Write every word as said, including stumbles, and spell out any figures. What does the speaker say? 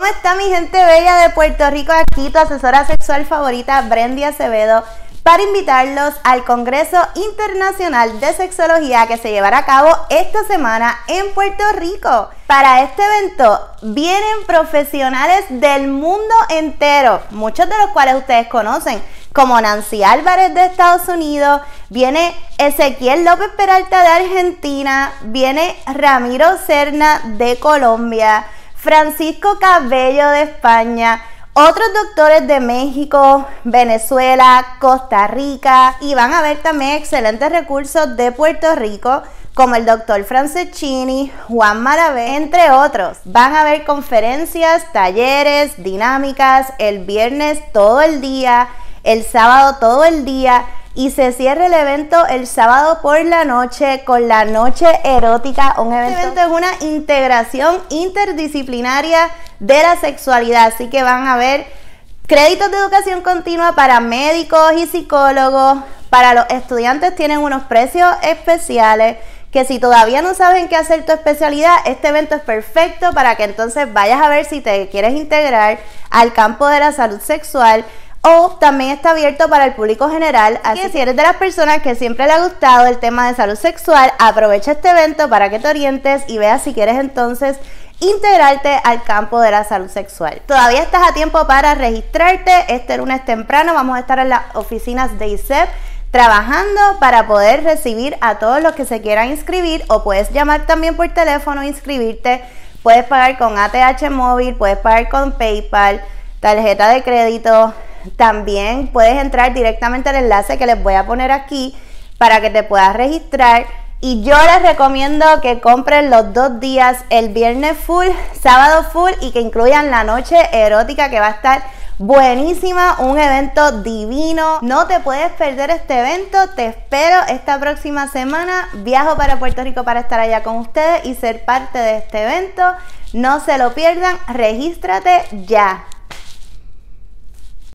está mi gente bella de Puerto Rico? Aquí tu asesora sexual favorita, Brendy Acevedo, para invitarlos al Congreso Internacional de Sexología que se llevará a cabo esta semana en Puerto Rico. Para este evento vienen profesionales del mundo entero, muchos de los cuales ustedes conocen, como Nancy Álvarez de Estados Unidos, viene Ezequiel López Peralta de Argentina, viene Ramiro Serna de Colombia, Francisco Cabello de España, otros doctores de México, Venezuela, Costa Rica, y van a ver también excelentes recursos de Puerto Rico como el doctor Franceschini, Juan Maravé, entre otros. Van a haber conferencias, talleres, dinámicas, el viernes todo el día, el sábado todo el día, y se cierra el evento el sábado por la noche con la noche erótica. Un evento, este evento es una integración interdisciplinaria de la sexualidad, así que van a ver créditos de educación continua para médicos y psicólogos. Para los estudiantes tienen unos precios especiales, que si todavía no saben qué hacer tu especialidad, este evento es perfecto para que entonces vayas a ver si te quieres integrar al campo de la salud sexual. O también está abierto para el público general, así que si eres de las personas que siempre le ha gustado el tema de salud sexual, aprovecha este evento para que te orientes y veas si quieres entonces integrarte al campo de la salud sexual. Todavía estás a tiempo para registrarte. Este lunes temprano vamos a estar en las oficinas de I S E P trabajando para poder recibir a todos los que se quieran inscribir, o puedes llamar también por teléfono e inscribirte. Puedes pagar con A T H móvil, puedes pagar con PayPal, tarjeta de crédito. También puedes entrar directamente al enlace que les voy a poner aquí para que te puedas registrar. Y yo les recomiendo que compren los dos días, el viernes full, sábado full, y que incluyan la noche erótica, que va a estar buenísima, un evento divino. No te puedes perder este evento. Te espero esta próxima semana. Viajo para Puerto Rico para estar allá con ustedes y ser parte de este evento. No se lo pierdan, regístrate ya.